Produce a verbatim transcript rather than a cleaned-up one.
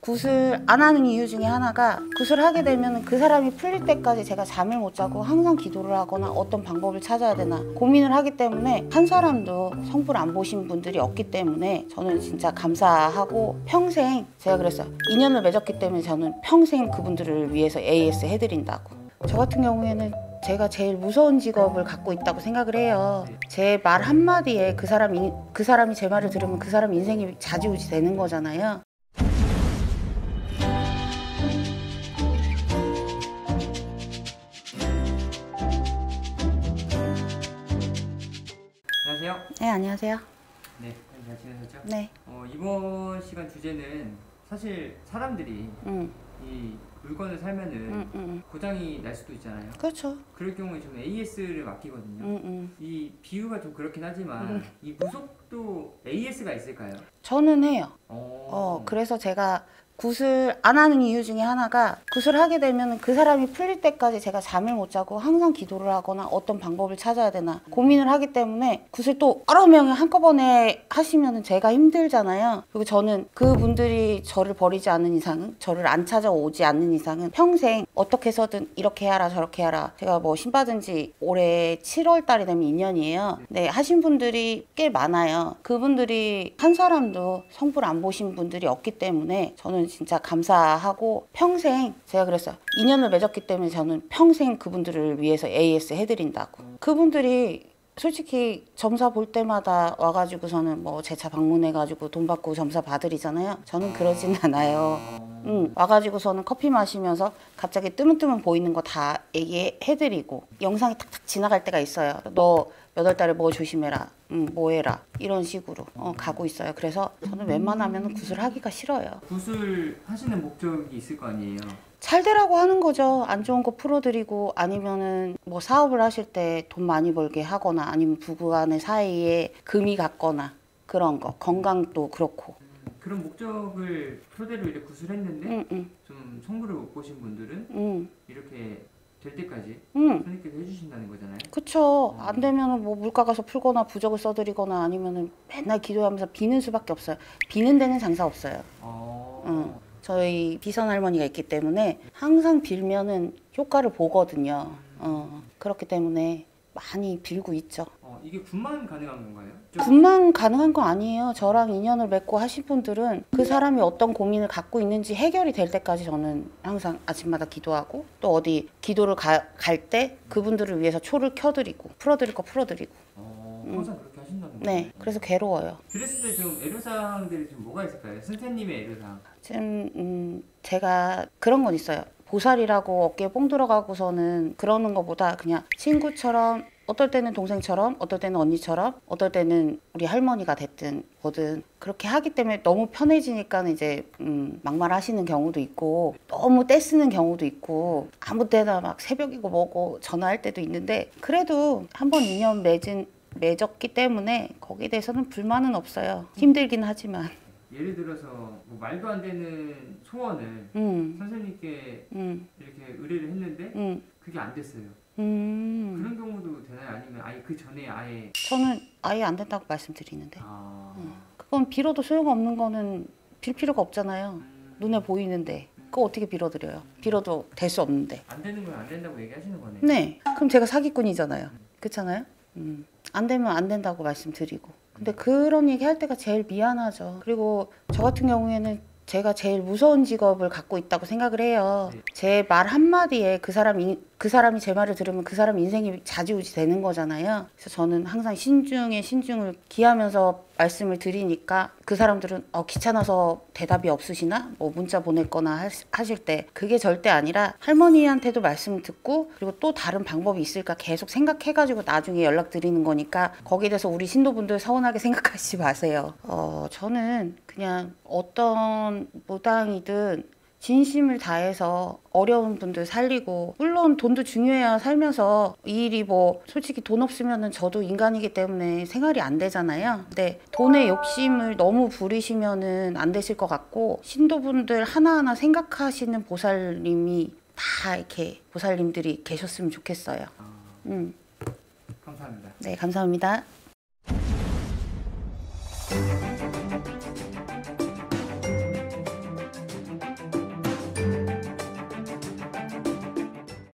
굿을 안 하는 이유 중에 하나가 굿을 하게 되면 그 사람이 풀릴 때까지 제가 잠을 못 자고 항상 기도를 하거나 어떤 방법을 찾아야 되나 고민을 하기 때문에 한 사람도 성부를 안 보신 분들이 없기 때문에 저는 진짜 감사하고 평생 제가 그랬어요. 인연을 맺었기 때문에 저는 평생 그분들을 위해서 에이에스 해드린다고. 저 같은 경우에는 제가 제일 무서운 직업을 갖고 있다고 생각을 해요. 제 말 한마디에 그 사람이, 그 사람이 제 말을 들으면 그 사람 인생이 좌지우지 되는 거잖아요. 안녕하세요. 네, 안녕하세요. 네, 잘 지내셨죠? 네. 어, 이번 시간 주제는 사실 사람들이 음. 이 물건을 사면은 음, 음. 고장이 날 수도 있잖아요. 그렇죠. 그럴 경우에 저는 에이에스를 맡기거든요. 음, 음. 이 비유가 좀 그렇긴 하지만 음. 이 무속도 에이에스가 있을까요? 저는 해요. 어, 어, 그래서 제가 굿을 안 하는 이유 중에 하나가 굿을 하게 되면 그 사람이 풀릴 때까지 제가 잠을 못 자고 항상 기도를 하거나 어떤 방법을 찾아야 되나 고민을 하기 때문에 굿을 또 여러 명이 한꺼번에 하시면 제가 힘들잖아요. 그리고 저는 그분들이 저를 버리지 않는 이상은, 저를 안 찾아오지 않는 이상은 평생 어떻게 해서든 이렇게 해라 저렇게 해라. 제가 뭐 신받은 지 올해 칠월 달이 되면 이 년이에요. 네, 하신 분들이 꽤 많아요. 그분들이 한 사람도 성부를 안 보신 분들이 없기 때문에 저는 진짜 감사하고 평생 제가 그랬어요. 인연을 맺었기 때문에 저는 평생 그분들을 위해서 에이에스 해드린다고. 그분들이 솔직히 점사 볼 때마다 와가지고서는 뭐 제 차 방문해가지고 돈 받고 점사 받으리잖아요. 저는 그러진 않아요. 응, 와가지고서는 커피 마시면서 갑자기 뜨문뜨문 보이는 거 다 얘기해드리고 영상이 탁탁 지나갈 때가 있어요. 너 몇 월 달에 뭐 조심해라. 응, 뭐 해라. 이런 식으로 어, 가고 있어요. 그래서 저는 웬만하면 굿을 하기가 싫어요. 굿을 하시는 목적이 있을 거 아니에요? 잘 되라고 하는 거죠. 안 좋은 거 풀어드리고 아니면은 뭐 사업을 하실 때 돈 많이 벌게 하거나 아니면 부부간의 사이에 금이 갔거나 그런 거. 건강도 그렇고. 음, 그런 목적을 토대로 이렇게 굿을 했는데 응, 응, 좀 성부를 못 보신 분들은 응, 이렇게 될 때까지 응. 선생님께서 해주신다는 거잖아요. 그쵸. 안 되면은 뭐 물가 가서 풀거나 부적을 써드리거나 아니면은 맨날 기도하면서 비는 수밖에 없어요. 비는 데는 장사 없어요. 어... 응. 저희 비선 할머니가 있기 때문에 항상 빌면은 효과를 보거든요. 어, 그렇기 때문에 많이 빌고 있죠. 어, 이게 굿만 가능한 건가요? 좀... 굿만 가능한 거 아니에요. 저랑 인연을 맺고 하신 분들은 그 사람이 어떤 고민을 갖고 있는지 해결이 될 때까지 저는 항상 아침마다 기도하고 또 어디 기도를 갈 때 그분들을 위해서 초를 켜드리고 풀어드릴 거 풀어드리고. 어, 항상 음. 그렇게 하신다는 거예요? 네, 그래서 괴로워요. 그랬을 때 좀 애로사항들이 좀 뭐가 있을까요? 선생님의 애로사항. 지금 음, 제가 그런 건 있어요. 보살이라고 어깨에 뽕 들어가고서는 그러는 것보다 그냥 친구처럼 어떨 때는 동생처럼 어떨 때는 언니처럼 어떨 때는 우리 할머니가 됐든 뭐든 그렇게 하기 때문에 너무 편해지니까 이제 음, 막말하시는 경우도 있고 너무 떼쓰는 경우도 있고 아무 때나 막 새벽이고 뭐고 전화할 때도 있는데 그래도 한번 인연 맺은 맺었기 때문에 거기에 대해서는 불만은 없어요. 힘들긴 하지만. 예를 들어서 뭐 말도 안 되는 소원을 음. 선생님께 음. 이렇게 의뢰를 했는데 음. 그게 안 됐어요. 음. 그런 경우도 되나요? 아니면 아예 그 전에 아예 저는 아예 안 된다고 말씀드리는데 아... 음. 그건 빌어도 소용없는 거는 빌 필요가 없잖아요. 음... 눈에 보이는데 그거 어떻게 빌어드려요? 빌어도 될 수 없는데. 안 되는 건 안 된다고 얘기하시는 거네요. 네. 그럼 제가 사기꾼이잖아요. 그렇잖아요? 음. 안 되면 안 된다고 말씀드리고. 근데 그런 얘기 할 때가 제일 미안하죠. 그리고 저 같은 경우에는 제가 제일 무서운 직업을 갖고 있다고 생각을 해요. 제 말 한마디에 그 사람이, 그 사람이 제 말을 들으면 그 사람 인생이 좌지우지 되는 거잖아요. 그래서 저는 항상 신중에 신중을 기하면서 말씀을 드리니까 그 사람들은 어, 귀찮아서 대답이 없으시나? 뭐 문자 보낼 거나 하실 때 그게 절대 아니라 할머니한테도 말씀 듣고 그리고 또 다른 방법이 있을까 계속 생각해가지고 나중에 연락드리는 거니까 거기에 대해서 우리 신도분들 서운하게 생각하시지 마세요. 어, 저는 그냥 어떤 무당이든 진심을 다해서 어려운 분들 살리고 물론 돈도 중요해야 살면서 이 일이 뭐 솔직히 돈 없으면은 저도 인간이기 때문에 생활이 안 되잖아요. 근데 돈의 욕심을 너무 부리시면은 안 되실 것 같고 신도분들 하나하나 생각하시는 보살님이 다 이렇게 보살님들이 계셨으면 좋겠어요. 아... 음. 감사합니다. 네, 감사합니다.